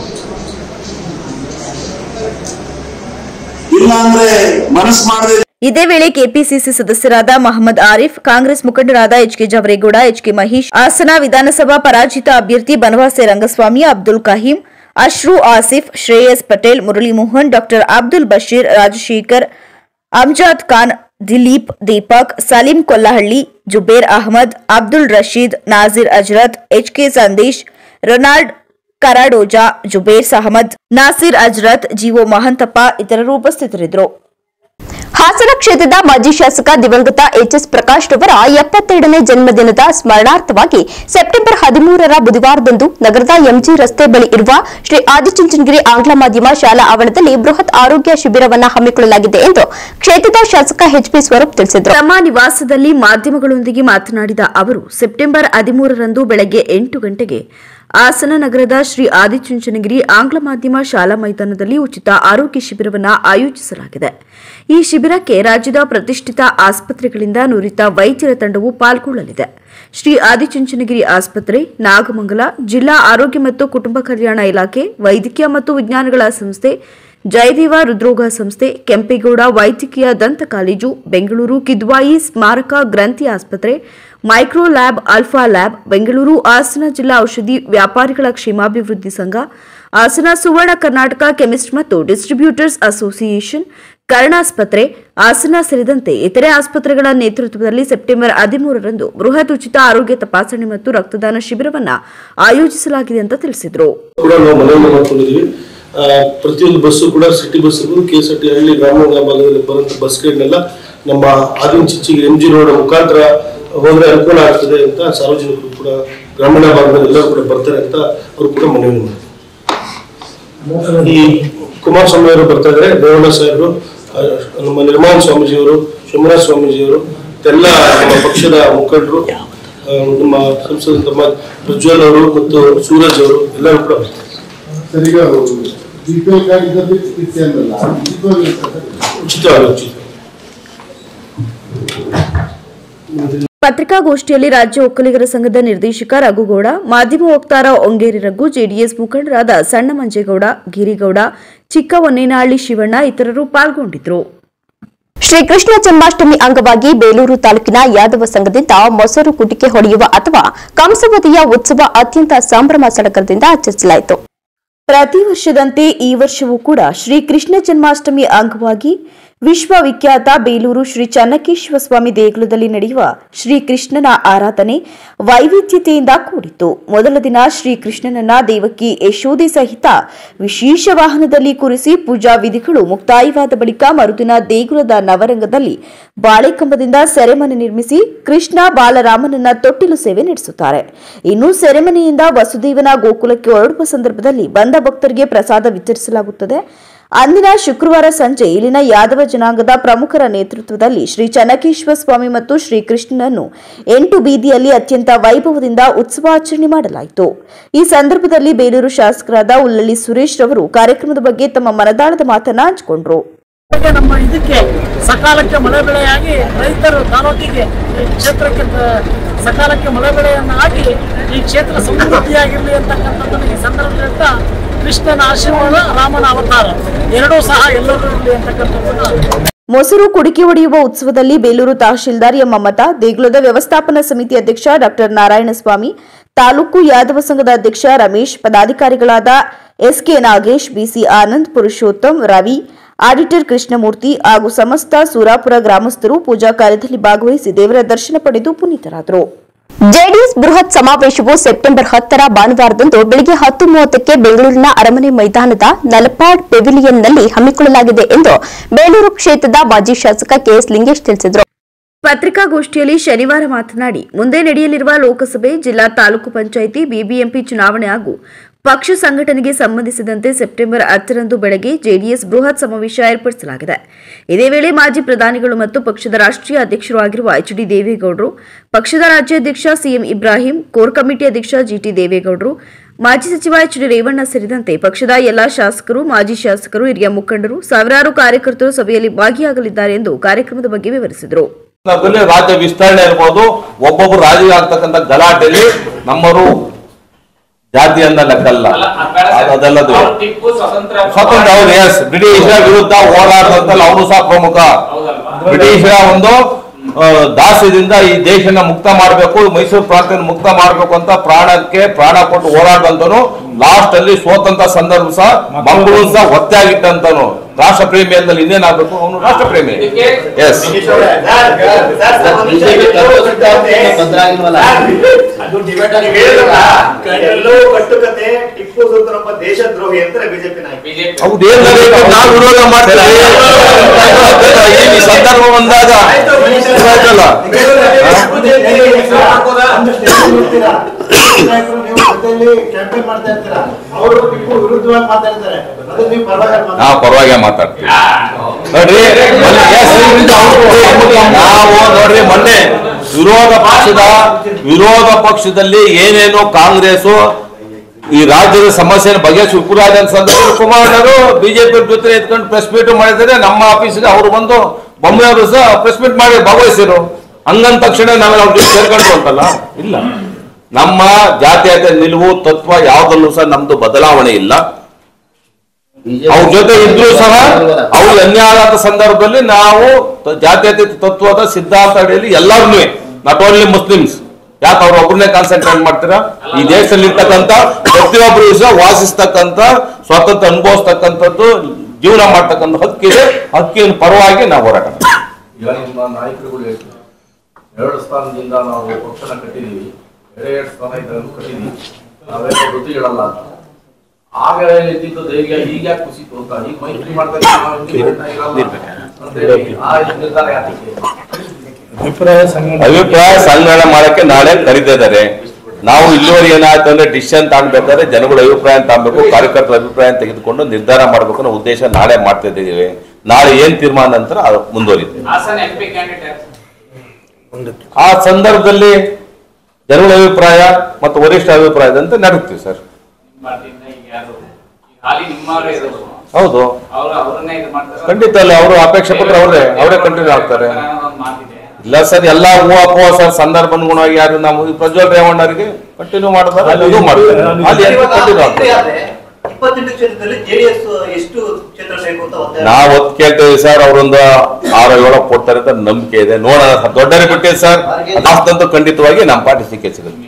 ಇಲ್ಲಾಂದ್ರೆ ಮನಸ್ಸು ಮಾಡದೆ. ಇದೇ ವೇಳೆ ಕೆಪಿಸಿಸಿ ಸದಸ್ಯರಾದ ಮಹಮ್ಮದ್ ಆರಿಫ್, ಕಾಂಗ್ರೆಸ್ ಮುಖಂಡರಾದ HK ಜವರೇಗೌಡ, HK ಮಹೇಶ್, ಹಾಸನ ವಿಧಾನಸಭಾ ಪರಾಜಿತ ಅಭ್ಯರ್ಥಿ Banavase Rangaswamy, Abdul Kaheem, Ashru Asif, Shreyas Patel, Murali Mohan, doctor Abdul Basheer, Rajashekar, Amjad Khan, Dileep, Deepak, Salim Kollahalli, Zubair Ahmed, Abdul Rasheed, Nazeer Hazrat, HK Sandesh, Ronald Cardoza, Zubair Ahmed, Naseer Hazrat, G O Mahanthappa ಇತರರು ಉಪಸ್ಥಿತರಿದ್ದರು. ಹಾಸನ ಕ್ಷೇತ್ರದ ಮಾಜಿ ಶಾಸಕ ದಿವಂಗತ HS ಪ್ರಕಾಶ್ ರವರ 72ನೇ ಜನ್ಮದಿನದ ಸ್ಮರಣಾರ್ಥವಾಗಿ ಸೆಪ್ಟೆಂಬರ್ 13ರ ಬುಧವಾರದಂದು ನಗರದ MG ರಸ್ತೆ ಬಳಿ ಇರುವ ಶ್ರೀ ಆದಿಚುಂಚನಗಿರಿ ಆಂಗ್ಲ ಮಾಧ್ಯಮ ಶಾಲಾ ಆವರಣದಲ್ಲಿ ಬೃಹತ್ ಆರೋಗ್ಯ ಶಿಬಿರವನ್ನು ಹಮ್ಮಿಕೊಳ್ಳಲಾಗಿದೆ ಎಂದು ಕ್ಷೇತ್ರದ ಶಾಸಕ HP ಸ್ವರೂಪ್ ತಿಳಿಸಿದರು. ತಮ್ಮ ನಿವಾಸದಲ್ಲಿ ಮಾಧ್ಯಮಗಳೊಂದಿಗೆ ಮಾತನಾಡಿದ ಅವರು, ಸೆಪ್ಟೆಂಬರ್ 13ರಂದು ಬೆಳಗ್ಗೆ 8 ಗಂಟೆಗೆ ಹಾಸನ ನಗರದ ಶ್ರೀ ಆದಿಚುಂಚನಗಿರಿ ಆಂಗ್ಲ ಮಾಧ್ಯಮ ಶಾಲಾ ಮೈದಾನದಲ್ಲಿ ಉಚಿತ ಆರೋಗ್ಯ ಶಿಬಿರವನ್ನು ಆಯೋಜಿಸಲಾಗಿದೆ. ಈ ಶಿಬಿರಕ್ಕೆ ರಾಜ್ಯದ ಪ್ರತಿಷ್ಠಿತ ಆಸ್ಪತ್ರೆಗಳಿಂದ ನುರಿತ ವೈದ್ಯರ ತಂಡವು ಪಾಲ್ಗೊಳ್ಳಲಿದೆ. ಶ್ರೀ ಆದಿಚುಂಚನಗಿರಿ ಆಸ್ಪತ್ರೆ, ನಾಗಮಂಗಲ ಜಿಲ್ಲಾ ಆರೋಗ್ಯ ಮತ್ತು ಕುಟುಂಬ ಕಲ್ಯಾಣ ಇಲಾಖೆ, ವೈದ್ಯಕೀಯ ಮತ್ತು ವಿಜ್ಞಾನಗಳ ಸಂಸ್ಥೆ, ಜಯದೇವ ಹೃದ್ರೋಗ ಸಂಸ್ಥೆ, ಕೆಂಪೇಗೌಡ ವೈದ್ಯಕೀಯ ದಂತ ಕಾಲೇಜು, ಬೆಂಗಳೂರು ಕಿದ್ವಾಯಿ ಸ್ಮಾರಕ ಗ್ರಂಥಿ ಆಸ್ಪತ್ರೆ, micro lab, alpha lab, Bengaluru Hassan ಜಿಲ್ಲಾ ಔಷಧಿ ವ್ಯಾಪಾರಿಗಳ ಕ್ಷೇಮಾಭಿವೃದ್ಧಿ ಸಂಘ, ಹಾಸನ ಸುವರ್ಣ ಕರ್ನಾಟಕ ಕೆಮಿಸ್ಟ್ ಮತ್ತು ಡಿಸ್ಟ್ರಿಬ್ಯೂಟರ್ಸ್ ಅಸೋಸಿಯೇಷನ್, ಕರ್ಣಾಸ್ಪತ್ರೆ, ಹಾಸನ ಸೇರಿದಂತೆ ಇತರೆ ಆಸ್ಪತ್ರೆಗಳ ನೇತೃತ್ವದಲ್ಲಿ ಸೆಪ್ಟೆಂಬರ್ 13ರಂದು ಬೃಹತ್ ಉಚಿತ ಆರೋಗ್ಯ ತಪಾಸಣೆ ಮತ್ತು ರಕ್ತದಾನ ಶಿಬಿರವನ್ನು ಆಯೋಜಿಸಲಾಗಿದೆ ಅಂತ ತಿಳಿಸಿದರು. ಪ್ರತಿಯೊಂದು ಬಸ್ಸು ಕೂಡ ಸಿಟಿ ಬಸ್ KSRT ಹಳ್ಳಿ ಗ್ರಾಮೀಣ ಭಾಗದಲ್ಲಿ ಬರುವಂತ ಬಸ್ಗಳನ್ನೆಲ್ಲ ನಮ್ಮ ಆದಿಚುಂಚನಗಿರಿ MG ರೋಡ್ ಮುಖಾಂತರ ಹೋದ್ರೆ ಅನುಕೂಲ ಆಗ್ತದೆ ಅಂತ ಸಾರ್ವಜನಿಕರು ಕೂಡ ಗ್ರಾಮೀಣ ಭಾಗದಲ್ಲಿ ಎಲ್ಲರೂ ಕೂಡ ಬರ್ತಾರೆ ಅಂತ ಅವರು ಕೂಡ ಮನವಿ ಮಾಡಿದ್ದಾರೆ. ಈ ಕುಮಾರಸ್ವಾಮಿ ಅವರು ಬರ್ತಾ ಇದ್ದಾರೆ, ರೇವಣ್ಣ ಸಾಹೇಬರು, ನಮ್ಮ ನಿರ್ಮಾಣ ಸ್ವಾಮೀಜಿಯವರು, ಶಿವಮರಾಜ ಸ್ವಾಮೀಜಿಯವರು, ಎಲ್ಲ ನಮ್ಮ ಪಕ್ಷದ ಮುಖಂಡರು, ನಮ್ಮ ಸಂಸದ ತಮ್ಮ ಪ್ರಜ್ವಲ್ ಅವರು ಮತ್ತು ಸೂರಜ್ ಅವರು ಎಲ್ಲರೂ ಕೂಡ ಉಚಿತವಾಗಿ. ಪತ್ರಿಕಾಗೋಷ್ಠಿಯಲ್ಲಿ ರಾಜ್ಯ ಒಕ್ಕಲಿಗರ ಸಂಘದ ನಿರ್ದೇಶಕ ರಘುಗೌಡ, ಮಾಧ್ಯಮ ವಕ್ತಾರ ಒಂಗೇರಿ ರಘು, ಜೆಡಿಎಸ್ ಮುಖಂಡರಾದ ಸಣ್ಣ ಮಂಜೇಗೌಡ, ಗಿರಿಗೌಡ, ಚಿಕ್ಕ ಹೊನ್ನೇನಹಳ್ಳಿ ಶಿವಣ್ಣ ಇತರರು ಪಾಲ್ಗೊಂಡಿದ್ದರು. ಶ್ರೀಕೃಷ್ಣ ಜನ್ಮಾಷ್ಟಮಿ ಅಂಗವಾಗಿ ಬೇಲೂರು ತಾಲೂಕಿನ ಯಾದವ ಸಂಘದಿಂದ ಮೊಸರು ಕುಟಿಕೆ ಹೊಡೆಯುವ ಅಥವಾ ಕಂಸವದೆಯ ಉತ್ಸವ ಅತ್ಯಂತ ಸಂಭ್ರಮ ಸಡಗರದಿಂದ ಆಚರಿಸಲಾಯಿತು. ಪ್ರತಿ ವರ್ಷದಂತೆ ಈ ವರ್ಷವೂ ಕೂಡ ಶ್ರೀಕೃಷ್ಣ ಜನ್ಮಾಷ್ಟಮಿ ಅಂಗವಾಗಿ ವಿಶ್ವವಿಖ್ಯಾತ ಬೇಲೂರು ಶ್ರೀ ಚನ್ನಕೇಶವ ಸ್ವಾಮಿ ದೇಗುಲದಲ್ಲಿ ನಡೆಯುವ ಶ್ರೀಕೃಷ್ಣನ ಆರಾಧನೆ ವೈವಿಧ್ಯತೆಯಿಂದ ಕೂಡಿತ್ತು. ಮೊದಲ ದಿನ ಶ್ರೀಕೃಷ್ಣನನ್ನ ದೇವಕಿ ಯಶೋದೆ ಸಹಿತ ವಿಶೇಷ ವಾಹನದಲ್ಲಿ ಕೂರಿಸಿ ಪೂಜಾ ವಿಧಿಗಳು ಮುಕ್ತಾಯವಾದ ಬಳಿಕ ಮರುದಿನ ದೇಗುಲದ ನವರಂಗದಲ್ಲಿ ಬಾಳೆಕಂಬದಿಂದ ಸೆರೆಮನೆ ನಿರ್ಮಿಸಿ ಕೃಷ್ಣ ಬಾಲರಾಮನನ್ನ ತೊಟ್ಟಿಲು ಸೇವೆ ನಡೆಸುತ್ತಾರೆ. ಇನ್ನು ಸೆರೆಮನೆಯಿಂದ ವಸುದೇವನ ಗೋಕುಲಕ್ಕೆ ಹೊರಡುವ ಸಂದರ್ಭದಲ್ಲಿ ಬಂದ ಭಕ್ತರಿಗೆ ಪ್ರಸಾದ ವಿತರಿಸಲಾಗುತ್ತದೆ. ಅಂದಿನ ಶುಕ್ರವಾರ ಸಂಜೆ ಇಲ್ಲಿನ ಯಾದವ ಜನಾಂಗದ ಪ್ರಮುಖರ ನೇತೃತ್ವದಲ್ಲಿ ಶ್ರೀ ಚನ್ನಕೇಶವ ಸ್ವಾಮಿ ಮತ್ತು ಶ್ರೀಕೃಷ್ಣನನ್ನು 8 ಬೀದಿಯಲ್ಲಿ ಅತ್ಯಂತ ವೈಭವದಿಂದ ಉತ್ಸವಾಚರಣೆ ಮಾಡಲಾಯಿತು. ಈ ಸಂದರ್ಭದಲ್ಲಿ ಬೇಲೂರು ಶಾಸಕರಾದ ಉಲ್ಲಳ್ಳಿ ಸುರೇಶ್ ರವರು ಕಾರ್ಯಕ್ರಮದ ಬಗ್ಗೆ ತಮ್ಮ ಮನದಾಳದ ಮಾತನ್ನ ಹಂಚಿಕೊಂಡರು. ನಮ್ಮ ಇದಕ್ಕೆ ಸಕಾಲಕ್ಕೆ ಮಳೆ ಬೆಳೆಯಾಗಿ ರೈತರು ತಾಲೂಕಿಗೆ ಈ ಕ್ಷೇತ್ರಕ್ಕೆ ಸಕಾಲಕ್ಕೆ ಮಳೆ ಬೆಳೆಯನ್ನು ಆಗಿ ಈ ಕ್ಷೇತ್ರ ಸಮೃದ್ಧಿಯಾಗಿರಲಿ ಅಂತಕ್ಕಂಥದ್ದನ್ನು ಈ ಸಂದರ್ಭದಲ್ಲಿ ಹೇಳ್ತಾ ಕೃಷ್ಣನ ಆಶೀರ್ವಾದ ರಾಮನ ಅವತಾರ ಎರಡೂ ಸಹ ಎಲ್ಲರೂ ಇರಲಿ ಅಂತಕ್ಕಂಥದ್ದನ್ನು. ಮೊಸರು ಕುಡಿಕೆ ಹೊಡೆಯುವ ಉತ್ಸವದಲ್ಲಿ ಬೇಲೂರು ತಹಶೀಲ್ದಾರ್ ಎಂ ಮಮತಾ, ದೇಗುಲದ ವ್ಯವಸ್ಥಾಪನಾ ಸಮಿತಿ ಅಧ್ಯಕ್ಷ ಡಾ ನಾರಾಯಣಸ್ವಾಮಿ, ತಾಲೂಕು ಯಾದವ ಸಂಘದ ಅಧ್ಯಕ್ಷ ರಮೇಶ್, ಪದಾಧಿಕಾರಿಗಳಾದ S K Nagesh, B C Anand, Purushottam, Ravi, auditor Krishnamurthy ಹಾಗೂ ಸಮಸ್ತ ಸೂರಾಪುರ ಗ್ರಾಮಸ್ಥರು ಪೂಜಾ ಕಾರ್ಯದಲ್ಲಿ ಭಾಗವಹಿಸಿ ದೇವರ ದರ್ಶನ ಪಡೆದು ಪುನೀತರಾದರು. ಜೆಡಿಎಸ್ ಬೃಹತ್ ಸಮಾವೇಶವು ಸೆಪ್ಟೆಂಬರ್ 10ರ ಭಾನುವಾರದಂದು ಬೆಳಗ್ಗೆ 10:30ಕ್ಕೆ ಬೆಂಗಳೂರಿನ ಅರಮನೆ ಮೈದಾನದ ನಲಪಾಡ್ ಪೆವಿಲಿಯನ್ನಲ್ಲಿ ಹಮ್ಮಿಕೊಳ್ಳಲಾಗಿದೆ ಎಂದು ಬೇಲೂರು ಕ್ಷೇತ್ರದ ಮಾಜಿ ಶಾಸಕ ಕೆಎಸ್ ಲಿಂಗೇಶ್ ತಿಳಿಸಿದರು. ಪತ್ರಿಕಾಗೋಷ್ಠಿಯಲ್ಲಿ ಶನಿವಾರ ಮಾತನಾಡಿ, ಮುಂದೆ ನಡೆಯಲಿರುವ ಲೋಕಸಭೆ, ಜಿಲ್ಲಾ ತಾಲೂಕು ಪಂಚಾಯಿತಿ, ಬಿಬಿಎಂಪಿ ಚುನಾವಣೆ ಹಾಗೂ ಪಕ್ಷ ಸಂಘಟನೆಗೆ ಸಂಬಂಧಿಸಿದಂತೆ ಸೆಪ್ಟೆಂಬರ್ 10ರಂದು ಬೆಳಗ್ಗೆ ಜೆಡಿಎಸ್ ಬೃಹತ್ ಸಮಾವೇಶ ಏರ್ಪಡಿಸಲಾಗಿದೆ. ಇದೇ ವೇಳೆ ಮಾಜಿ ಪ್ರಧಾನಿಗಳು ಮತ್ತು ಪಕ್ಷದ ರಾಷ್ಟ್ರೀಯ ಅಧ್ಯಕ್ಷರು ಆಗಿರುವ ಎಚ್ಡಿ ದೇವೇಗೌಡರು, ಪಕ್ಷದ ರಾಜ್ಯಾಧ್ಯಕ್ಷ ಸಿಎಂ ಇಬ್ರಾಹಿಂ, ಕೋರ್ ಕಮಿಟಿ ಅಧ್ಯಕ್ಷ ಜಿಟಿ ದೇವೇಗೌಡರು, ಮಾಜಿ ಸಚಿವ ಎಚ್ಡಿ ರೇವಣ್ಣ ಸೇರಿದಂತೆ ಪಕ್ಷದ ಎಲ್ಲಾ ಶಾಸಕರು, ಮಾಜಿ ಶಾಸಕರು, ಹಿರಿಯ ಮುಖಂಡರು, ಸಾವಿರಾರು ಕಾರ್ಯಕರ್ತರು ಸಭೆಯಲ್ಲಿ ಭಾಗಿಯಾಗಲಿದ್ದಾರೆ ಎಂದು ಕಾರ್ಯಕ್ರಮದ ಬಗ್ಗೆ ವಿವರಿಸಿದರು. ರಾಜ್ಯ ವಿಸ್ತರಣೆ ಇರಬಹುದು, ಒಬ್ಬೊಬ್ಬರು ರಾಜಿ ಆಗ್ತಕ್ಕಂಥ ಗಲಾಟೆಯಲ್ಲಿ ನಮ್ಮರು ಜಾತಿಯನ್ನ ಲೆಕ್ಕಲ್ಲ, ಅದಲ್ಲದು ಸ್ವತಂತ್ರ ಅವರು ಎಸ್ ಬ್ರಿಟಿಷರ ವಿರುದ್ಧ ಹೋರಾಟದಲ್ಲಿ ಅವರು ಸಹ ಪ್ರಮುಖ. ಬ್ರಿಟಿಷರ ಒಂದು ದಾಸ್ಯದಿಂದ ಈ ದೇಶನ ಮುಕ್ತ ಮಾಡಬೇಕು, ಮೈಸೂರು ಪ್ರಾಂತ್ಯ ಮುಕ್ತ ಮಾಡಬೇಕು ಅಂತ ಪ್ರಾಣ ಕೊಟ್ಟು ಹೋರಾಟಂತನು ಲಾಸ್ಟ್ ಅಲ್ಲಿ ಸ್ವತಂತ್ರ ಸಂದರ್ಭ ಸಹ ಮಂಗಳೂರು ಸಹ ಒತ್ತಾಗಿಟ್ಟಂತನು. ರಾಷ್ಟ್ರ ಪ್ರೇಮಿ ಅಂದಲ್ಲಿ ಇನ್ನೇನಾಗಬೇಕು, ಅವನು ರಾಷ್ಟ್ರ ಪ್ರೇಮಿ. ಎಸ್ ದೇಶದ್ರೋಹಿ ಅಂತ ಬಿಜೆಪಿ ನಾವು ವಿರೋಧ ಮಾಡ್ತೇವೆ. ಈ ಸಂದರ್ಭ ಬಂದಾಗ ನಾವು ಪರವಾಗಿ ಮಾತಾಡ್ತೀವಿ ನೋಡ್ರಿ. ನಾವು ನೋಡ್ರಿ ಮೊನ್ನೆ ವಿರೋಧ ಪಕ್ಷದಲ್ಲಿ ಏನೇನು ಕಾಂಗ್ರೆಸ್ ಈ ರಾಜ್ಯದ ಸಮಸ್ಯೆಯನ್ನು ಬಗೆಹರಿಸಿ ಉಪರಾಜನ ಸಂದರ್ಭ ಕುಮಾರಣ್ಣರು ಬಿಜೆಪಿ ಜೊತೆ ಎತ್ಕೊಂಡು ಪ್ರೆಸ್ ಮೀಟ್ ಮಾಡಿದರೆ ನಮ್ಮ ಆಫೀಸ್ಗೆ ಅವರು ಬಂದು ಬೊಮ್ಮೆಯವರು ಸಹ ಪ್ರೆಸ್ ಮೀಟ್ ಮಾಡಿ ಭಾಗವಹಿಸಿರು. ಹಂಗಂದ ತಕ್ಷಣ ನಾವು ಅವ್ರ ಜೊತೆ ಸೇರ್ಕೊಂಡು ಅಂತಲ್ಲ, ಇಲ್ಲ. ನಮ್ಮ ಜಾತೀಯತೆ ನಿಲುವು ತತ್ವ ಯಾವುದಲ್ಲೂ ಸಹ ನಮ್ದು ಬದಲಾವಣೆ ಇಲ್ಲ. ಅವ್ರ ಜೊತೆ ಇದ್ರೂ ಸಹ ಅವ್ರಿಗೆ ಅನ್ಯಾಯ ಆದ ಸಂದರ್ಭದಲ್ಲಿ ನಾವು ಜಾತೀಯತೆ ತತ್ವದ ಸಿದ್ಧಾಂತ ಅಡಿಯಲ್ಲಿ ಎಲ್ಲರನ್ನೂ, ನಾಟ್ ಓನ್ಲಿ ಮುಸ್ಲಿಮ್ಸ್, ಯಾಕೆ ಅವ್ರ ಒಬ್ಬರನ್ನೇ ಕಾನ್ಸಂಟ್ರೇಟ್ ಮಾಡ್ತೀರಾ? ಈ ದೇಶದಲ್ಲಿ ಇರ್ತಕ್ಕಂಥ ಪ್ರತಿಯೊಬ್ಬರು ಸಹ ವಾಸಿಸ್ತಕ್ಕಂಥ, ಸ್ವಾತಂತ್ರ್ಯ ಅನುಭವಿಸ್ತಕ್ಕಂಥದ್ದು, ಜೀವನ ಮಾಡ್ತಕ್ಕಂಥ ಹಕ್ಕಿದೆ. ಹಕ್ಕಿನ ಪರವಾಗಿ ನಾವು ಹೋರಾಟ ಮಾಡ್ತೀವಿ. ಈಗ ನಿಮ್ಮ ನಾಯಕರುಗಳು ಹೇಳ್ತಾರೆ 2 ಸ್ಥಾನದಿಂದ ನಾವು ಪಕ್ಷನ ಕಟ್ಟಿದೀವಿ, 2 ಸ್ಥಾನ ಇದನ್ನು ಕಟ್ಟಿದೀವಿ, ನಾವೆಲ್ಲ ಜೊತೆಗಳಲ್ಲ. ಆಗ ಇದ್ದಿದ್ದು ಧೈರ್ಯ ಈಗ ಯಾಕೆ ಕುಸಿತು ಅಂತ, ಈಗ ಮೈತ್ರಿ ಮಾಡ್ತಾ ನಿರ್ಧಾರ ಯಾಕೆ? ಅಭಿಪ್ರಾಯ ಸಂಗ್ರಹಣೆ ಮಾಡಕ್ಕೆ ನಾಳೆ ಕರೀತಿದ್ದಾರೆ. ನಾವು ಇಲ್ಲಿವರೆಗೆ ಏನಾಯ್ತು ಅಂದ್ರೆ ಡಿಸಿಷನ್ ತಗೊಳ್ಬೇಕಾದ್ರೆ ಜನಗಳ ಅಭಿಪ್ರಾಯ ತಗೊಳ್ಬೇಕು, ಕಾರ್ಯಕರ್ತರ ಅಭಿಪ್ರಾಯ ತೆಗೆದುಕೊಂಡು ನಿರ್ಧಾರ ಮಾಡಬೇಕು ಅನ್ನೋ ಉದ್ದೇಶ ನಾಳೆ ಮಾಡ್ತಾ ಇದ್ದೀವಿ. ನಾಳೆ ಏನ್ ತೀರ್ಮಾನ ನಂತರ ಮುಂದುವರಿತೀವಿ. ಆ ಸಂದರ್ಭದಲ್ಲಿ ಜನಗಳ ಅಭಿಪ್ರಾಯ ಮತ್ತು ವರಿಷ್ಠ ಅಭಿಪ್ರಾಯದಂತೆ ನಡೆಸ್ತೀವಿ ಸರ್. ಹೌದು, ಖಂಡಿತ ಅಲ್ಲ. ಅವರು ಅಪೇಕ್ಷೆ ಪಟ್ಟರೆ ಅವರೇ ಕಂಟಿನ್ಯೂ ಆಗ್ತಾರೆ. ಇಲ್ಲ ಸರ್, ಎಲ್ಲ ಹೂವು ಸರ್ ಸಂದರ್ಭ ಅನುಗುಣವಾಗಿ ಯಾರು ನಾವು ಪ್ರಜ್ವಲ್ ರೇವಣ್ಣರಿಗೆ ಕಂಟಿನ್ಯೂ ಮಾಡ್ತಾರೆ, ಅದು ಮಾಡ್ತಾರೆ. ನಾವು ಒತ್ತು ಕೇಳ್ತೇವೆ ಸರ್, ಅವರೊಂದು 6-7 ಕೊಡ್ತಾರೆ ಅಂತ ನಂಬಿಕೆ ಇದೆ. ನೋಡೋಣ, ದೊಡ್ಡರೆ ಬಿಟ್ಟಿದೆ ಸರ್, ಅದಂತೂ ಖಂಡಿತವಾಗಿ ನಮ್ಮ ಪಾರ್ಟಿ ಸಿಕ್ಕೇ ಸಿಗುತ್ತೆ.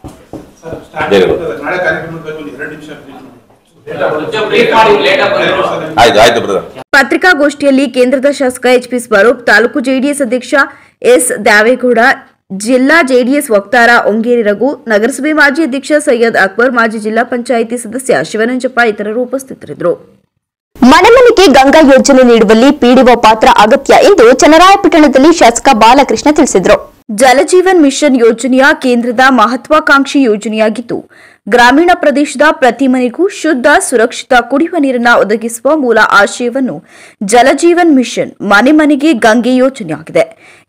ಆಯ್ತು ಬ್ರದರ್. ಪತ್ರಿಕಾಗೋಷ್ಠಿಯಲ್ಲಿ ಕೇಂದ್ರದ ಶಾಸಕ ಎಚ್ಪಿ ಸ್ವರೂಪ್, ತಾಲೂಕು ಜೆಡಿಎಸ್ ಅಧ್ಯಕ್ಷ ಎಸ್ ದ್ಯಾವೇಗೌಡ, ಜಿಲ್ಲಾ ಜೆಡಿಎಸ್ ವಕ್ತಾರ ಒಂಗೇರಿ ರಘು, ನಗರಸಭೆ ಮಾಜಿ ಅಧ್ಯಕ್ಷ ಸೈಯದ್ ಅಕ್ಬರ್, ಮಾಜಿ ಜಿಲ್ಲಾ ಪಂಚಾಯಿತಿ ಸದಸ್ಯ ಶಿವನಂಜಪ್ಪ ಇತರರು ಉಪಸ್ಥಿತರಿದ್ದರು. ಮನೆ ಮನೆಗೆ ಗಂಗಾ ಯೋಜನೆ ನೀಡುವಲ್ಲಿ ಪಿಡಿಒ ಪಾತ್ರ ಅಗತ್ಯ ಎಂದು ಚನ್ನರಾಯಪಟ್ಟಣದಲ್ಲಿ ಶಾಸಕ ಬಾಲಕೃಷ್ಣ ತಿಳಿಸಿದರು. ಜಲಜೀವನ್ ಮಿಷನ್ ಯೋಜನೆಯ ಕೇಂದ್ರದ ಮಹತ್ವಾಕಾಂಕ್ಷಿ ಯೋಜನೆಯಾಗಿದ್ದು, ಗ್ರಾಮೀಣ ಪ್ರದೇಶದ ಪ್ರತಿ ಮನೆಗೂ ಶುದ್ಧ, ಸುರಕ್ಷಿತ ಕುಡಿಯುವ ನೀರನ್ನು ಒದಗಿಸುವ ಮೂಲ ಆಶಯವನ್ನು ಜಲಜೀವನ್ ಮಿಷನ್ ಮನೆ ಮನೆಗೆ ಗಂಗೆ ಯೋಜನೆಯಾಗಿದೆ.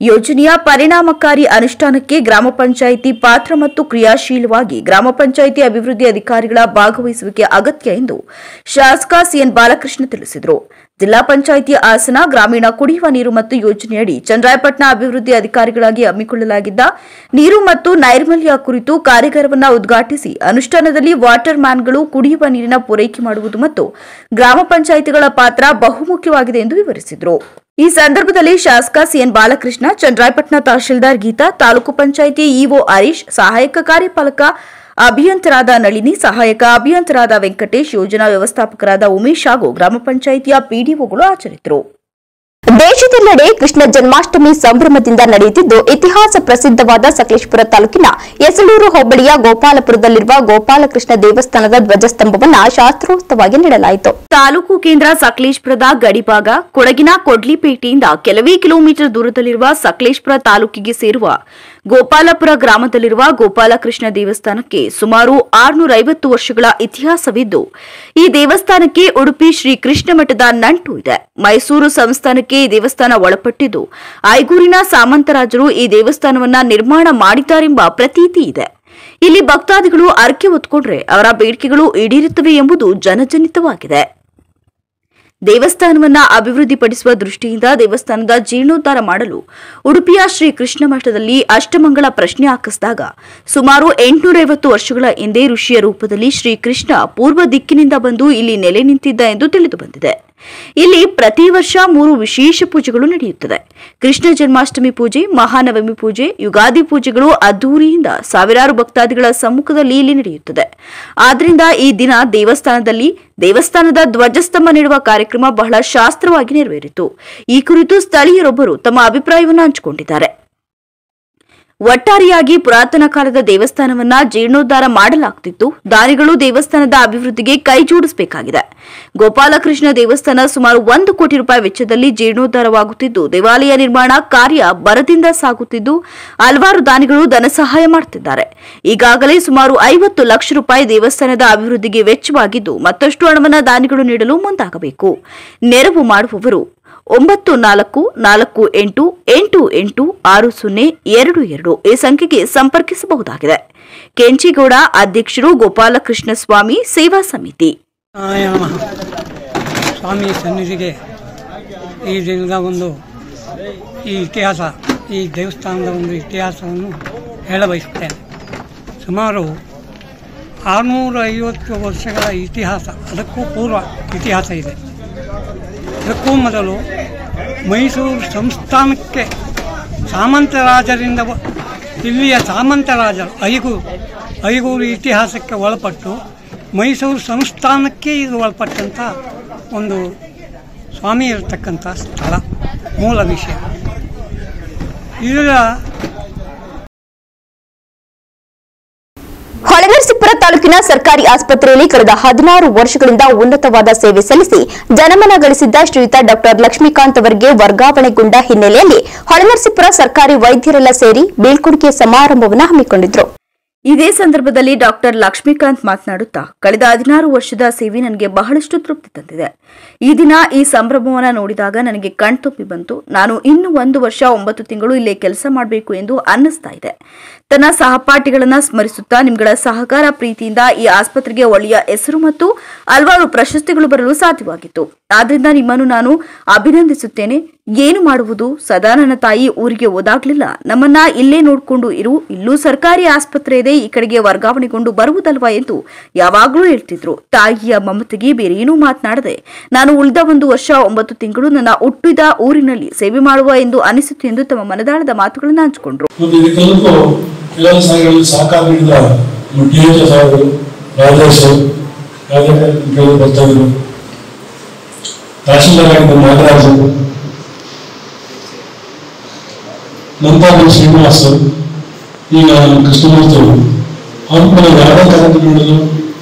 ಯೋಜನೆಯ ಪರಿಣಾಮಕಾರಿ ಅನುಷ್ಠಾನಕ್ಕೆ ಗ್ರಾಮ ಪಂಚಾಯಿತಿ ಪಾತ್ರ ಮತ್ತು ಕ್ರಿಯಾಶೀಲವಾಗಿ ಗ್ರಾಮ ಪಂಚಾಯಿತಿ ಅಭಿವೃದ್ಧಿ ಅಧಿಕಾರಿಗಳ ಭಾಗವಹಿಸುವಿಕೆ ಅಗತ್ಯ ಎಂದು ಶಾಸಕ ಸಿಎನ್ ಬಾಲಕೃಷ್ಣ ತಿಳಿಸಿದರು. ಜಿಲ್ಲಾ ಪಂಚಾಯಿತಿ ಹಾಸನ ಗ್ರಾಮೀಣ ಕುಡಿಯುವ ನೀರು ಮತ್ತು ಯೋಜನೆಯಡಿ ಚನ್ನರಾಯಪಟ್ಟಣ ಅಭಿವೃದ್ಧಿ ಅಧಿಕಾರಿಗಳಾಗಿ ಹಮ್ಮಿಕೊಳ್ಳಲಾಗಿದ್ದ ನೀರು ಮತ್ತು ನೈರ್ಮಲ್ಯ ಕುರಿತು ಕಾರ್ಯಾಗಾರವನ್ನು ಉದ್ಘಾಟಿಸಿ ಅನುಷ್ಠಾನದಲ್ಲಿ ವಾಟರ್ ಮ್ಯಾನ್ಗಳು ಕುಡಿಯುವ ನೀರಿನ ಪೂರೈಕೆ ಮಾಡುವುದು ಮತ್ತು ಗ್ರಾಮ ಪಂಚಾಯಿತಿಗಳ ಪಾತ್ರ ಬಹುಮುಖ್ಯವಾಗಿದೆ ಎಂದು ವಿವರಿಸಿದರು. ಈ ಸಂದರ್ಭದಲ್ಲಿ ಶಾಸಕ ಸಿಎನ್ ಬಾಲಕೃಷ್ಣ, ಚನ್ನರಾಯಪಟ್ಟಣ ತಹಶೀಲ್ದಾರ್ ಗೀತಾ, ತಾಲೂಕು ಪಂಚಾಯಿತಿ ಇಒ ಹರೀಶ್, ಸಹಾಯಕ ಕಾರ್ಯಪಾಲಕ ಅಭಿಯಂತರಾದ ನಳಿನಿ, ಸಹಾಯಕ ಅಭಿಯಂತರಾದ ವೆಂಕಟೇಶ್, ಯೋಜನಾ ವ್ಯವಸ್ಥಾಪಕರಾದ ಉಮೇಶ್ ಹಾಗೂ ಗ್ರಾಮ ಪಂಚಾಯಿತಿಯ ಪಿಡಿಒಗಳು ಹಾಜರಿದ್ದರು. ದೇಶದೆಲ್ಲೆಡೆ ಕೃಷ್ಣ ಜನ್ಮಾಷ್ಟಮಿ ಸಂಭ್ರಮದಿಂದ ನಡೆಯುತ್ತಿದ್ದು, ಇತಿಹಾಸ ಪ್ರಸಿದ್ಧವಾದ ಸಕಲೇಶಪುರ ತಾಲೂಕಿನ ಯಸಳೂರು ಹೋಬಳಿಯ ಗೋಪಾಲಪುರದಲ್ಲಿರುವ ಗೋಪಾಲಕೃಷ್ಣ ದೇವಸ್ಥಾನದ ಧ್ವಜಸ್ತಂಭವನ್ನು ಶಾಸ್ತ್ರೋಕ್ತವಾಗಿ ನೀಡಲಾಯಿತು. ತಾಲೂಕು ಕೇಂದ್ರ ಸಕಲೇಶಪುರದ ಗಡಿಭಾಗ ಕೊಡಗಿನ ಕೊಡ್ಲಿಪೇಟೆಯಿಂದ ಕೆಲವೇ ಕಿಲೋಮೀಟರ್ ದೂರದಲ್ಲಿರುವ ಸಕಲೇಶಪುರ ತಾಲೂಕಿಗೆ ಸೇರುವ ಗೋಪಾಲಪುರ ಗ್ರಾಮದಲ್ಲಿರುವ ಗೋಪಾಲಕೃಷ್ಣ ದೇವಸ್ಥಾನಕ್ಕೆ ಸುಮಾರು 650 ವರ್ಷಗಳ ಇತಿಹಾಸವಿದ್ದು, ಈ ದೇವಸ್ಥಾನಕ್ಕೆ ಉಡುಪಿ ಶ್ರೀ ಕೃಷ್ಣ ಮಠದ ನಂಟು ಇದೆ. ಮೈಸೂರು ಸಂಸ್ಥಾನಕ್ಕೆ ಈ ದೇವಸ್ಥಾನ ಒಳಪಟ್ಟಿದ್ದು, ಐಗೂರಿನ ಸಾಮಂತರಾಜರು ಈ ದೇವಸ್ಥಾನವನ್ನ ನಿರ್ಮಾಣ ಮಾಡಿದ್ದಾರೆಂಬ ಪ್ರತೀತಿ ಇದೆ. ಇಲ್ಲಿ ಭಕ್ತಾದಿಗಳು ಹರಕೆ ಹೊತ್ತುಕೊಂಡ್ರೆ ಅವರ ಬೇಡಿಕೆಗಳು ಈಡೇರುತ್ತವೆ ಎಂಬುದು ಜನಜನಿತವಾಗಿದೆ. ದೇವಸ್ಥಾನವನ್ನು ಅಭಿವೃದ್ಧಿಪಡಿಸುವ ದೃಷ್ಟಿಯಿಂದ ದೇವಸ್ಥಾನದ ಜೀರ್ಣೋದ್ಧಾರ ಮಾಡಲು ಉಡುಪಿಯ ಶ್ರೀ ಕೃಷ್ಣ ಮಠದಲ್ಲಿ ಅಷ್ಟಮಂಗಳ ಪ್ರಶ್ನೆ ಹಾಕಿಸಿದಾಗ ಸುಮಾರು 850 ವರ್ಷಗಳ ಹಿಂದೆ ಋಷಿಯ ರೂಪದಲ್ಲಿ ಶ್ರೀ ಕೃಷ್ಣ ಪೂರ್ವ ದಿಕ್ಕಿನಿಂದ ಬಂದು ಇಲ್ಲಿ ನೆಲೆ ನಿಂತಿದ್ದ ಎಂದು ತಿಳಿದುಬಂದಿದೆ. ಇಲ್ಲಿ ಪ್ರತಿ ವರ್ಷ 3 ವಿಶೇಷ ಪೂಜೆಗಳು ನಡೆಯುತ್ತದೆ. ಕೃಷ್ಣ ಜನ್ಮಾಷ್ಟಮಿ ಪೂಜೆ, ಮಹಾನವಮಿ ಪೂಜೆ, ಯುಗಾದಿ ಪೂಜೆಗಳು ಅದ್ದೂರಿಯಿಂದ ಸಾವಿರಾರು ಭಕ್ತಾದಿಗಳ ಸಮ್ಮುಖದಲ್ಲಿ ಇಲ್ಲಿ ನಡೆಯುತ್ತದೆ. ಆದ್ದರಿಂದ ಈ ದಿನ ದೇವಸ್ಥಾನದ ಧ್ವಜಸ್ತಂಭ ನೀಡುವ ಕಾರ್ಯಕ್ರಮ ಬಹಳ ಶಾಸ್ತ್ರವಾಗಿ ನೆರವೇರಿತು. ಈ ಕುರಿತು ಸ್ಥಳೀಯರೊಬ್ಬರು ತಮ್ಮ ಅಭಿಪ್ರಾಯವನ್ನು ಹಂಚಿಕೊಂಡಿದ್ದಾರೆ. ಒಟ್ಟಾರೆಯಾಗಿ ಪುರಾತನ ಕಾಲದ ದೇವಸ್ಥಾನವನ್ನ ಜೀರ್ಣೋದ್ಧಾರ ಮಾಡಲಾಗುತ್ತಿದ್ದು, ದಾನಿಗಳು ದೇವಸ್ಥಾನದ ಅಭಿವೃದ್ಧಿಗೆ ಕೈ ಜೋಡಿಸಬೇಕಾಗಿದೆ. ಗೋಪಾಲಕೃಷ್ಣ ದೇವಸ್ಥಾನ ಸುಮಾರು 1 ಕೋಟಿ ರೂಪಾಯಿ ವೆಚ್ಚದಲ್ಲಿ ಜೀರ್ಣೋದ್ಧಾರವಾಗುತ್ತಿದ್ದು, ದೇವಾಲಯ ನಿರ್ಮಾಣ ಕಾರ್ಯ ಭರದಿಂದ ಸಾಗುತ್ತಿದ್ದು, ಹಲವಾರು ದಾನಿಗಳು ಧನ ಸಹಾಯ ಮಾಡುತ್ತಿದ್ದಾರೆ. ಈಗಾಗಲೇ ಸುಮಾರು 50 ಲಕ್ಷ ರೂಪಾಯಿ ದೇವಸ್ಥಾನದ ಅಭಿವೃದ್ಧಿಗೆ ವೆಚ್ಚವಾಗಿದ್ದು, ಮತ್ತಷ್ಟು ಹಣವನ್ನು ದಾನಿಗಳು ನೀಡಲು ಮುಂದಾಗಬೇಕು. ನೆರವು ಮಾಡುವವರು 9448886022 ಈ ಸಂಖ್ಯೆಗೆ ಸಂಪರ್ಕಿಸಬಹುದಾಗಿದೆ. ಕೆಂಚಿಗೌಡ, ಅಧ್ಯಕ್ಷರು, ಗೋಪಾಲಕೃಷ್ಣ ಸ್ವಾಮಿ ಸೇವಾ ಸಮಿತಿ. ಸ್ವಾಮಿ ಸನ್ನಿಧಿಗೆ ಈ ದಿನದ ಈ ಇತಿಹಾಸ, ಈ ದೇವಸ್ಥಾನದ ಇತಿಹಾಸವನ್ನು ಹೇಳಬಯಸುತ್ತೇನೆ. ಸುಮಾರು 650 ವರ್ಷಗಳ ಇತಿಹಾಸ, ಅದಕ್ಕೂ ಪೂರ್ವ ಇತಿಹಾಸ ಇದೆ. ಇದಕ್ಕೂ ಮೊದಲು ಮೈಸೂರು ಸಂಸ್ಥಾನಕ್ಕೆ ಸಾಮಂತರಾಜರಿಂದ ಇಲ್ಲಿಯ ಸಾಮಂತರಾಜರು ಐಗೂರು ಇತಿಹಾಸಕ್ಕೆ ಒಳಪಟ್ಟು ಮೈಸೂರು ಸಂಸ್ಥಾನಕ್ಕೆ ಇದು ಒಳಪಟ್ಟಂಥ ಒಂದು ಸ್ವಾಮಿ ಇರತಕ್ಕಂಥ ಸ್ಥಳ ಮೂಲ ವಿಷಯ. ಇದರ ಹೊಳೆನರಸೀಪುರ ತಾಲೂಕಿನ ಸರ್ಕಾರಿ ಆಸ್ಪತ್ರೆಯಲ್ಲಿ ಕಳೆದ 16 ವರ್ಷಗಳಿಂದ ಉನ್ನತವಾದ ಸೇವೆ ಸಲ್ಲಿಸಿ ಜನಮನ ಗಳಿಸಿದ್ದ ಶ್ರೀಯುತ ಡಾ ಲಕ್ಷ್ಮೀಕಾಂತ್ ಅವರಿಗೆ ವರ್ಗಾವಣೆಗೊಂಡ ಹಿನ್ನೆಲೆಯಲ್ಲಿ ಹೊಳೆನರಸೀಪುರ ಸರ್ಕಾರಿ ವೈದ್ಯರೆಲ್ಲ ಸೇರಿ ಬೀಳ್ಕೊಡುಗೆ ಸಮಾರಂಭವನ್ನು ಹಮ್ಮಿಕೊಂಡಿದ್ರು. ಇದೇ ಸಂದರ್ಭದಲ್ಲಿ ಡಾಕ್ಟರ್ ಲಕ್ಷ್ಮೀಕಾಂತ್ ಮಾತನಾಡುತ್ತಾ, ಕಳೆದ 16 ವರ್ಷದ ಸೇವೆ ನನಗೆ ಬಹಳಷ್ಟು ತೃಪ್ತಿ ತಂದಿದೆ. ಈ ದಿನ ಈ ಸಂಭ್ರಮವನ್ನು ನೋಡಿದಾಗ ನನಗೆ ಕಣ್ತುಂಬಿ ಬಂತು. ನಾನು ಇನ್ನು 1 ವರ್ಷ 9 ತಿಂಗಳು ಇಲ್ಲೇ ಕೆಲಸ ಮಾಡಬೇಕು ಎಂದು ಅನ್ನಿಸ್ತಾ ಇದೆ. ತನ್ನ ಸಹಪಾಠಿಗಳನ್ನ ಸ್ಮರಿಸುತ್ತಾ, ನಿಮ್ಗಳ ಸಹಕಾರ ಪ್ರೀತಿಯಿಂದ ಈ ಆಸ್ಪತ್ರೆಗೆ ಒಳ್ಳೆಯ ಹೆಸರು ಮತ್ತು ಹಲವಾರು ಪ್ರಶಸ್ತಿಗಳು ಬರಲು ಸಾಧ್ಯವಾಗಿತ್ತು. ಆದ್ರಿಂದ ನಿಮ್ಮನ್ನು ನಾನು ಅಭಿನಂದಿಸುತ್ತೇನೆ. ಏನು ಮಾಡುವುದು, ಸದಾ ನನ್ನ ತಾಯಿ ಊರಿಗೆ ಹೋದಾಗ್ಲಿಲ್ಲ ನಮ್ಮನ್ನ ಇಲ್ಲೇ ನೋಡ್ಕೊಂಡು ಇರು, ಇಲ್ಲೂ ಸರ್ಕಾರಿ ಆಸ್ಪತ್ರೆ ಇದೆ, ಈ ಕಡೆಗೆ ವರ್ಗಾವಣೆಗೊಂಡು ಬರುವುದಲ್ವಾ ಎಂದು ಯಾವಾಗ್ಲೂ ಹೇಳ್ತಿದ್ರು. ತಾಯಿಯ ಮಮತೆಗೆ ಬೇರೆ ಏನೂ ಮಾತನಾಡದೆ ನಾನು ಉಳಿದ 1 ವರ್ಷ 9 ತಿಂಗಳು ನನ್ನ ಹುಟ್ಟಿದ ಊರಿನಲ್ಲಿ ಸೇವೆ ಮಾಡುವ ಎಂದು ಅನಿಸಿತು ಎಂದು ತಮ್ಮ ಮನದಾಳದ ಮಾತುಗಳನ್ನು ಹಂಚಿಕೊಂಡ್ರು. ನಂತರ ಶ್ರೀನಿವಾಸ, ಈಗ ಕೃಷ್ಣಮೂರ್ತಿ ಅವ್ರ ಯಾವುದೇ ಕಾರ್ಯಕ್ರಮಗಳು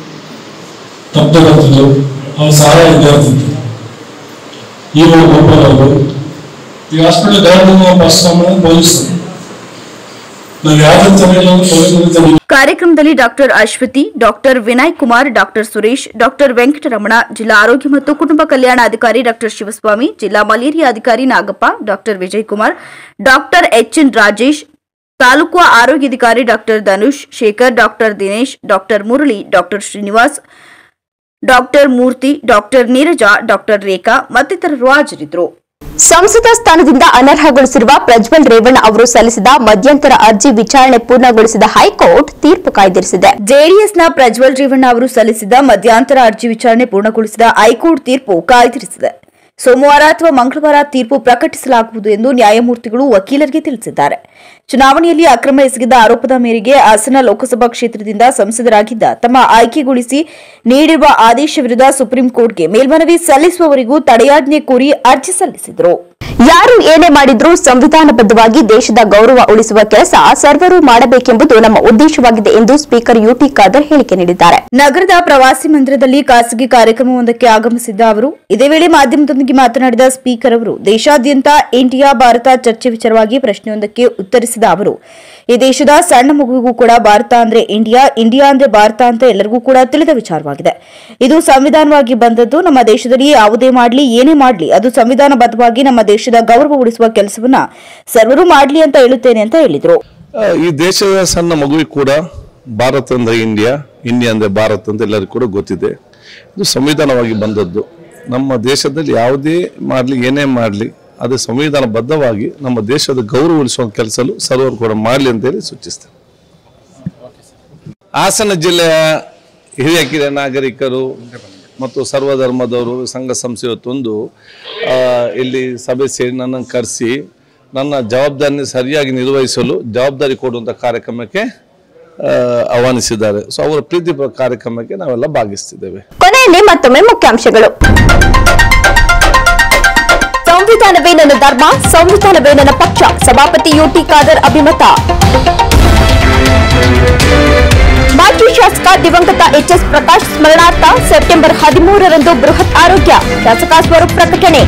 ತಪ್ಪು ಅವ್ರ ಸಹಾಯ ಇದ್ದಾರ್ತಿತ್ತು. ಈಗ ಗೋಪಾಲ್ ಅವರು ಈ ಹಾಸ್ಪಿಟಲ್ ಗೌರ್ಮೆಂಟ್ ಪರ್ಸ್ ಪೊಲೀಸ್ ನಾವು ಯಾವ ಕಾರ್ಯಕ್ರಮದಲ್ಲಿ doctor Ashwathi, doctor Vinay Kumar, doctor Suresh, doctor Venkataramana, ಜಿಲ್ಲಾ ಆರೋಗ್ಯ ಮತ್ತು ಕುಟುಂಬ ಕಲ್ಯಾಣ ಅಧಿಕಾರಿ ಡಾಕ್ಟರ್ ಶಿವಸ್ವಾಮಿ, ಜಿಲ್ಲಾ ಮಲೇರಿಯಾ ಅಧಿಕಾರಿ Nagappa, doctor Vijay Kumar, doctor H N Rajesh, ತಾಲೂಕು ಆರೋಗ್ಯಾಧಿಕಾರಿ doctor Dhanush Shekar, doctor Dinesh, doctor Murali, doctor Srinivas, doctor Murthy, doctor Neeraja, doctor Rekha ಮತ್ತಿತರರು ಹಾಜರಿದ್ದರು. ಸಂಸದ ಸ್ಥಾನದಿಂದ ಅನರ್ಹಗೊಳಿಸಿರುವ ಪ್ರಜ್ವಲ್ ರೇವಣ್ಣ ಅವರು ಸಲ್ಲಿಸಿದ ಮಧ್ಯಂತರ ಅರ್ಜಿ ವಿಚಾರಣೆ ಪೂರ್ಣಗೊಳಿಸಿದ ಹೈಕೋರ್ಟ್ ತೀರ್ಪು ಕಾಯ್ದಿರಿಸಿದೆ. ಜೆಡಿಎಸ್ನ ಪ್ರಜ್ವಲ್ ರೇವಣ್ಣ ಅವರು ಸಲ್ಲಿಸಿದ ಮಧ್ಯಂತರ ಅರ್ಜಿ ವಿಚಾರಣೆ ಪೂರ್ಣಗೊಳಿಸಿದ ಹೈಕೋರ್ಟ್ ತೀರ್ಪು ಕಾಯ್ದಿರಿಸಿದೆ. ಸೋಮವಾರ ಅಥವಾ ಮಂಗಳವಾರ ತೀರ್ಪು ಪ್ರಕಟಿಸಲಾಗುವುದು ಎಂದು ನ್ಯಾಯಮೂರ್ತಿಗಳು ವಕೀಲರಿಗೆ ತಿಳಿಸಿದ್ದಾರೆ. ಚುನಾವಣೆಯಲ್ಲಿ ಅಕ್ರಮ ಎಸಗಿದ ಆರೋಪದ ಮೇರೆಗೆ ಹಾಸನ ಲೋಕಸಭಾ ಕ್ಷೇತ್ರದಿಂದ ಸಂಸದರಾಗಿದ್ದ ತಮ್ಮ ಆಯ್ಕೆಗೊಳಿಸಿ ನೀಡಿರುವ ಆದೇಶ ವಿರುದ್ಧ ಸುಪ್ರೀಂ ಕೋರ್ಟ್ಗೆ ಮೇಲ್ಮನವಿ ಸಲ್ಲಿಸುವವರೆಗೂ ತಡೆಯಾಜ್ಞೆ ಕೋರಿ ಅರ್ಜಿ ಸಲ್ಲಿಸಿದರು. ಯಾರು ಏನೇ ಮಾಡಿದ್ರೂ ಸಂವಿಧಾನಬದ್ಧವಾಗಿ ದೇಶದ ಗೌರವ ಉಳಿಸುವ ಕೆಲಸ ಸರ್ವರು ಮಾಡಬೇಕೆಂಬುದು ನಮ್ಮ ಉದ್ದೇಶವಾಗಿದೆ ಎಂದು ಸ್ಪೀಕರ್ ಯುಟಿ ಖಾದರ್ ಹೇಳಿಕೆ ನೀಡಿದ್ದಾರೆ. ನಗರದ ಪ್ರವಾಸಿ ಮಂದಿರದಲ್ಲಿ ಖಾಸಗಿ ಕಾರ್ಯಕ್ರಮವೊಂದಕ್ಕೆ ಆಗಮಿಸಿದ್ದ ಅವರು ಇದೇ ವೇಳೆ ಮಾಧ್ಯಮದೊಂದಿಗೆ ಮಾತನಾಡಿದ ಸ್ಪೀಕರ್ ಅವರು ದೇಶಾದ್ಯಂತ ಇಂಡಿಯಾ ಭಾರತ ಚರ್ಚೆ ವಿಚಾರವಾಗಿ ಪ್ರಶ್ನೆಯೊಂದಕ್ಕೆ ಉತ್ತರಿಸಿದ ಅವರು ಈ ದೇಶದ ಸಣ್ಣ ಮಗುವಿಗೂ ಕೂಡ ಭಾರತ ಅಂದ್ರೆ ಇಂಡಿಯಾ, ಇಂಡಿಯಾ ಅಂದ್ರೆ ಭಾರತ ಅಂತ ಎಲ್ಲರಿಗೂ ಕೂಡ ತಿಳಿದ ವಿಚಾರವಾಗಿದೆ. ಇದು ಸಂವಿಧಾನವಾಗಿ ಬಂದದ್ದು. ನಮ್ಮ ದೇಶದಲ್ಲಿ ಯಾವುದೇ ಮಾಡಲಿ ಏನೇ ಮಾಡಲಿ ಅದು ಸಂವಿಧಾನಬದ್ಧವಾಗಿ ನಮ್ಮ ದೇಶದ ಗೌರವ ಉಳಿಸುವ ಕೆಲಸವನ್ನ ಸರ್ವರು ಮಾಡಲಿ ಅಂತ ಹೇಳುತ್ತೇನೆ ಅಂತ ಹೇಳಿದ್ರು. ಈ ದೇಶದ ಸಣ್ಣ ಮಗುವಿಗೆ ಕೂಡ ಭಾರತ ಅಂದ್ರೆ ಇಂಡಿಯಾ, ಇಂಡಿಯಾ ಅಂದ್ರೆ ಭಾರತ ಅಂತ ಎಲ್ಲರಿಗೂ ಕೂಡ ಗೊತ್ತಿದೆ. ಇದು ಸಂವಿಧಾನವಾಗಿ ಬಂದದ್ದು. ನಮ್ಮ ದೇಶದಲ್ಲಿ ಯಾವುದೇ ಮಾಡಲಿ ಏನೇ ಮಾಡಲಿ ಅದು ಸಂವಿಧಾನಬದ್ಧವಾಗಿ ನಮ್ಮ ದೇಶದ ಗೌರವ ಉಳಿಸುವ ಕೆಲಸ ಸರ್ವರು ಕೂಡ ಮಾಡಲಿ ಅಂತೇಳಿ ಸೂಚಿಸ್ತೇನೆ. ಹಾಸನ ಜಿಲ್ಲೆಯ ಹಿರಿಯ ಕಿರಿಯ ನಾಗರಿಕರು ಮತ್ತು ಸರ್ವಧರ್ಮದವರು ಸಂಘ ಸಂಸ್ಥೆಯೊಂದು ಇಲ್ಲಿ ಸಭೆ ಸೇರಿ ನನ್ನನ್ನು ಕರೆಸಿ ನನ್ನ ಜವಾಬ್ದಾರಿ ಸರಿಯಾಗಿ ನಿರ್ವಹಿಸಲು ಜವಾಬ್ದಾರಿ ಕೊಡುವಂಥ ಕಾರ್ಯಕ್ರಮಕ್ಕೆ ಆಹ್ವಾನಿಸಿದ್ದಾರೆ. ಸೊ ಅವರ ಪ್ರೀತಿ ಕಾರ್ಯಕ್ರಮಕ್ಕೆ ನಾವೆಲ್ಲ ಭಾಗಿಸ್ತಿದ್ದೇವೆ. ಕೊನೆಯಲ್ಲಿ ಮತ್ತೊಮ್ಮೆ ಮುಖ್ಯಾಂಶಗಳು. ಸಂವಿಧಾನವೇ ನನ್ನ ಧರ್ಮ, ಸಂವಿಧಾನವೇ ನನ್ನ ಪಕ್ಷ, ಸಭಾಪತಿ ಯುಟಿ ಖಾದರ್ ಅಭಿಮತ. ಮಾಜಿ ಶಾಸಕ ದಿವಂಗತ ಎಚ್ಎಸ್ ಪ್ರಕಾಶ್ ಸ್ಮರಣಾರ್ಥ ಸೆಪ್ಟೆಂಬರ್ 13ರಂದು ಬೃಹತ್ ಆರೋಗ್ಯ ಶಾಸಕ ಸ್ವರೂಪ್ ಪ್ರಕಟಣೆ.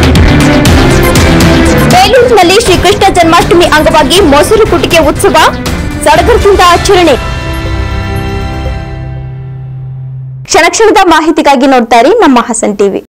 ಬೇಲೂರಿನಲ್ಲಿ ಶ್ರೀಕೃಷ್ಣ ಜನ್ಮಾಷ್ಟಮಿ ಅಂಗವಾಗಿ ಮೊಸರು ಕುಟಿಕೆ ಉತ್ಸವ ಸಡಗರದಿಂದ ಆಚರಣೆ. ಕ್ಷಣ ಕ್ಷಣದ ಮಾಹಿತಿಗಾಗಿ ನೋಡ್ತಾ ಇರಿ ನಮ್ಮ ಹಾಸನ್ ಟಿವಿ.